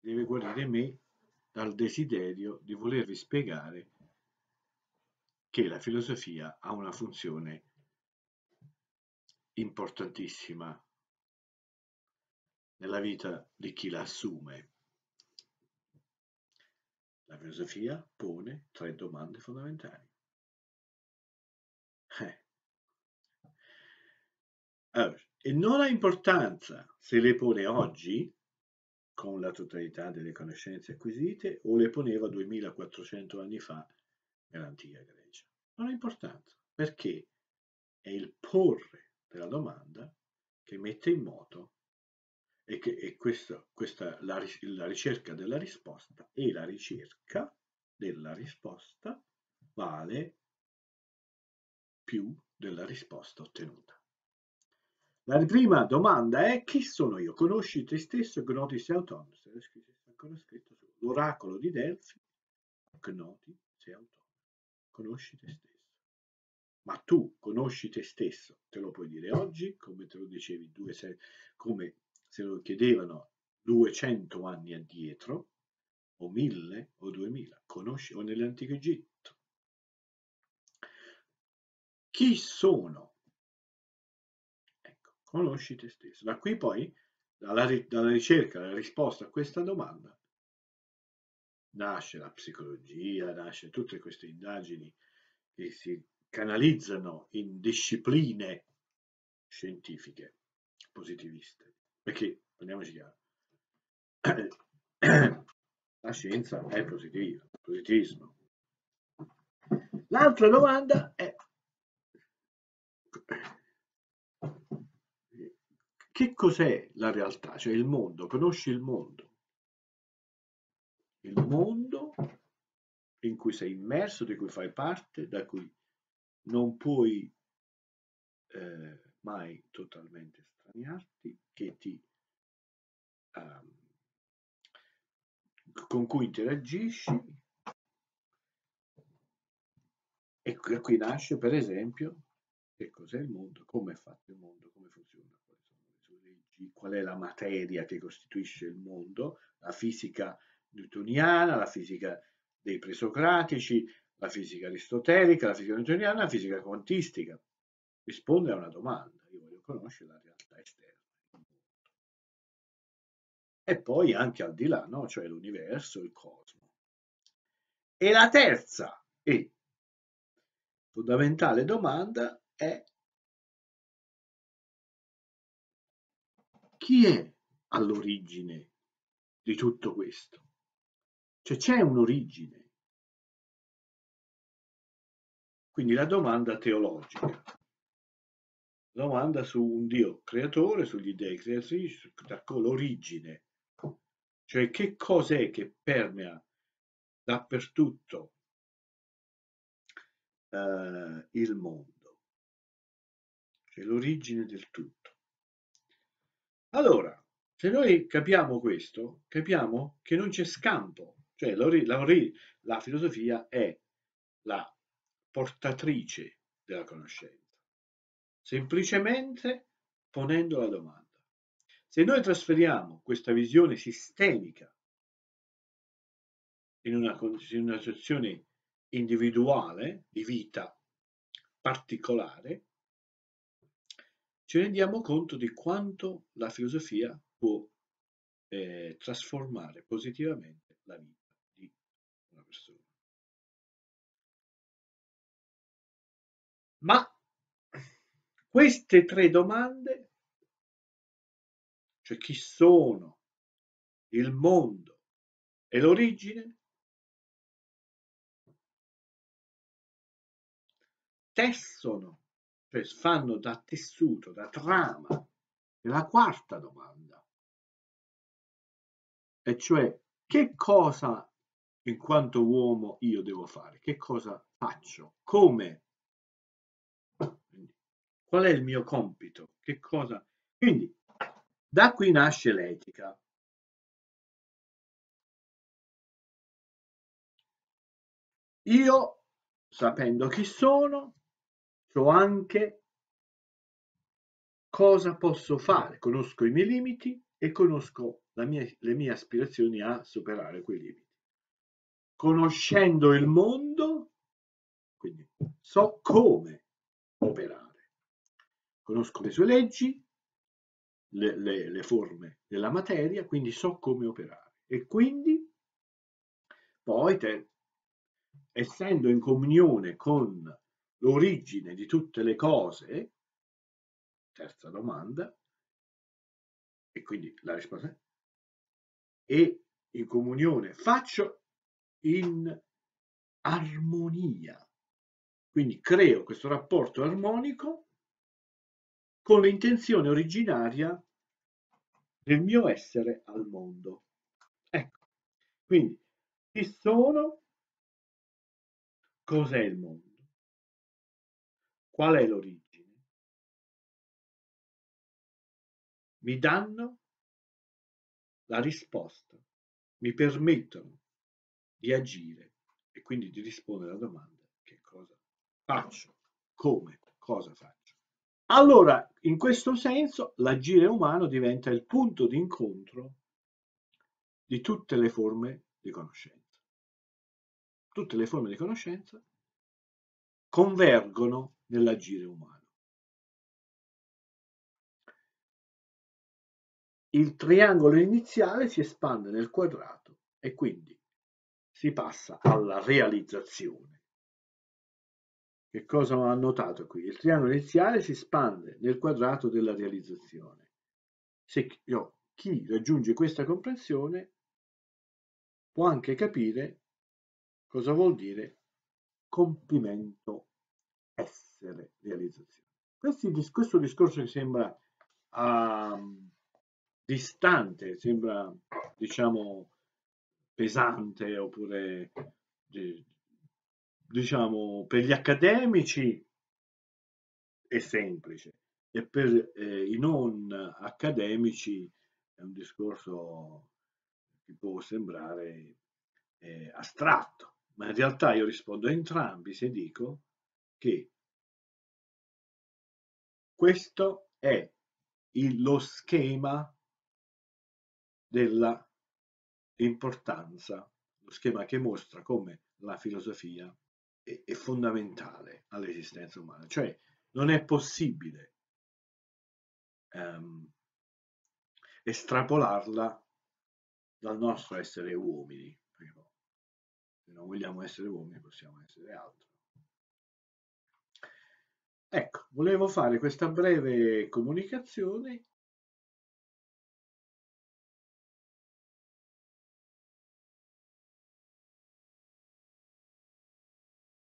deve guarire me dal desiderio di volervi spiegare che la filosofia ha una funzione importantissima nella vita di chi la assume. La filosofia pone 3 domande fondamentali. Allora, e non ha importanza se le pone oggi, con la totalità delle conoscenze acquisite, o le poneva 2400 anni fa nell'antica Grecia. Non ha importanza, perché è il porre della domanda che mette in moto la ricerca della risposta, e la ricerca della risposta vale più della risposta ottenuta. La prima domanda è: chi sono io? Conosci te stesso, Gnoti sei autonomo. È ancora scritto sull'oracolo di Delfi, Gnoti sei autonomo. Conosci te stesso. Ma tu conosci te stesso, te lo puoi dire oggi, come te lo dicevi come se lo chiedevano 200 anni addietro, o 1000 o 2000, conosci, o nell'antico Egitto. Chi sono? Ecco, conosci te stesso. Da qui poi, dalla ricerca, dalla risposta a questa domanda, nasce la psicologia, nasce tutte queste indagini che si canalizzano in discipline scientifiche positiviste, perché parliamoci chiaro, la scienza è positiva, positivismo. L'altra domanda è: che cos'è la realtà? Cioè il mondo, conosci il mondo? Il mondo in cui sei immerso, di cui fai parte, da cui non puoi mai totalmente straniarti, con cui interagisci, e da qui nasce, per esempio, che cos'è il mondo, come è fatto il mondo, come funziona, quali sono le sue leggi, qual è la materia che costituisce il mondo, la fisica newtoniana, la fisica dei presocratici, la fisica aristotelica, la fisica newtoniana, la fisica quantistica. Risponde a una domanda: io voglio conoscere la realtà esterna. E poi anche al di là, no? Cioè l'universo, il cosmo. E la terza e fondamentale domanda è: chi è all'origine di tutto questo? Cioè c'è un'origine. Quindi la domanda teologica, la domanda su un Dio creatore, sugli dei creatrici, l'origine. Cioè che cos'è che permea dappertutto il mondo? Cioè l'origine del tutto. Allora, se noi capiamo questo, capiamo che non c'è scampo, cioè la filosofia è la portatrice della conoscenza, semplicemente ponendo la domanda. Se noi trasferiamo questa visione sistemica in una situazione individuale di vita particolare, ci rendiamo conto di quanto la filosofia può trasformare positivamente la vita di una persona. Ma queste 3 domande, cioè chi sono, il mondo e l'origine, tessono, cioè fanno da tessuto, da trama della quarta domanda, e cioè che cosa in quanto uomo io devo fare, che cosa faccio, come, qual è il mio compito, che cosa. Quindi da qui nasce l'etica. Io, sapendo chi sono, so anche cosa posso fare, conosco i miei limiti e conosco le mie aspirazioni a superare quei limiti. Conoscendo il mondo, quindi so come operare. Conosco le sue leggi, le forme della materia, quindi so come operare. E quindi poi, essendo in comunione con l'origine di tutte le cose, terza domanda, e quindi la risposta è, e in comunione faccio in armonia, quindi creo questo rapporto armonico con l'intenzione originaria del mio essere al mondo. Ecco, quindi chi sono, cos'è il mondo, qual è l'origine, mi danno la risposta, mi permettono di agire e quindi di rispondere alla domanda: che cosa faccio, come, cosa faccio. Allora, in questo senso, l'agire umano diventa il punto di incontro di tutte le forme di conoscenza. Tutte le forme di conoscenza convergono nell'agire umano. Il triangolo iniziale si espande nel quadrato e quindi si passa alla realizzazione. Che cosa ho annotato qui? Il triangolo iniziale si espande nel quadrato della realizzazione. Se chi raggiunge questa comprensione può anche capire cosa vuol dire compimento, essere, realizzazione. Questo discorso che sembra distante, sembra, diciamo, pesante, oppure, diciamo, per gli accademici è semplice, e per i non accademici è un discorso che può sembrare astratto, ma in realtà io rispondo a entrambi se dico che questo è lo schema della importanza, lo schema che mostra come la filosofia è fondamentale all'esistenza umana, cioè non è possibile estrapolarla dal nostro essere uomini, perché se non vogliamo essere uomini possiamo essere altro. Ecco, volevo fare questa breve comunicazione